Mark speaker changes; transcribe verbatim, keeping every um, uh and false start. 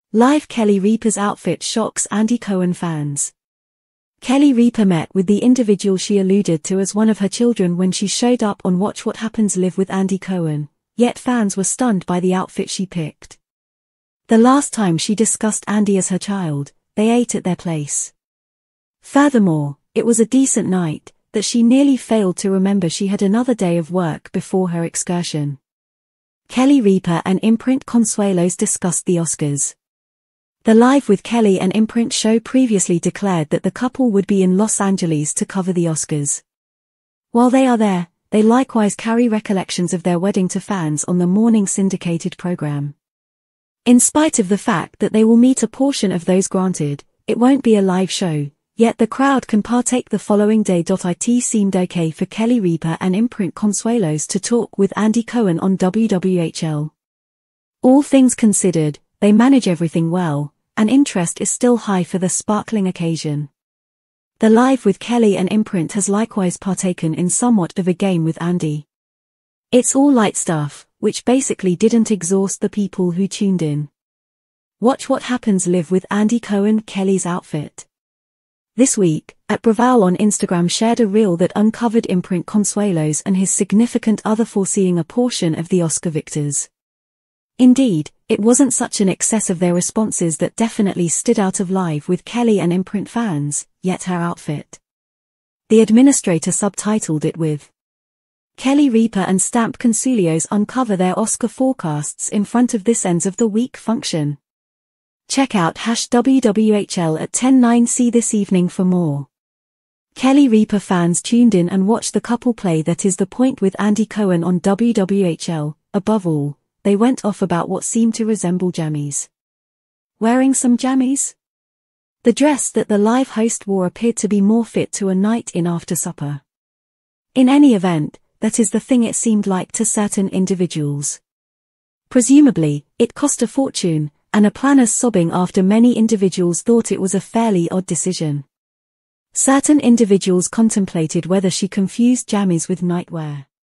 Speaker 1: Live Kelly Ripa's outfit shocks anti-Cohen fans. Kelly Ripa met with the individual she alluded to as one of her children when she showed up on Watch What Happens Live with Andy Cohen, yet fans were stunned by the outfit she picked. The last time she discussed Andy as her child, they ate at their place. Furthermore, it was a decent night, that she nearly failed to remember she had another day of work before her excursion. Kelly Ripa and imprint Consuelos discussed the Oscars. The Live with Kelly and Imprint show previously declared that the couple would be in Los Angeles to cover the Oscars. While they are there, they likewise carry recollections of their wedding to fans on the morning syndicated program. In spite of the fact that they will meet a portion of those granted, it won't be a live show, yet the crowd can partake the following day. It seemed okay for Kelly Ripa and Imprint Consuelos to talk with Andy Cohen on W W H L. All things considered, they manage everything well, and interest is still high for the sparkling occasion. The Live with Kelly and Imprint has likewise partaken in somewhat of a game with Andy. It's all light stuff, which basically didn't exhaust the people who tuned in. Watch What Happens Live with Andy Cohen. Kelly's outfit. This week, at Braval on Instagram shared a reel that uncovered Imprint Consuelos and his significant other foreseeing a portion of the Oscar victors. Indeed, it wasn't such an excess of their responses that definitely stood out of Live with Kelly and Imprint fans, yet her outfit. The administrator subtitled it with Kelly Ripa and Stamp Consuelos uncover their Oscar forecasts in front of this ends of the week function. Check out hash W W H L at ten nine C this evening for more. Kelly Ripa fans tuned in and watched the couple play That Is the Point with Andy Cohen on W W H L. Above all, they went off about what seemed to resemble jammies. Wearing some jammies? The dress that the live host wore appeared to be more fit to a night in after supper. In any event, that is the thing it seemed like to certain individuals. Presumably, it cost a fortune, and a planner's sobbing after many individuals thought it was a fairly odd decision. Certain individuals contemplated whether she confused jammies with nightwear.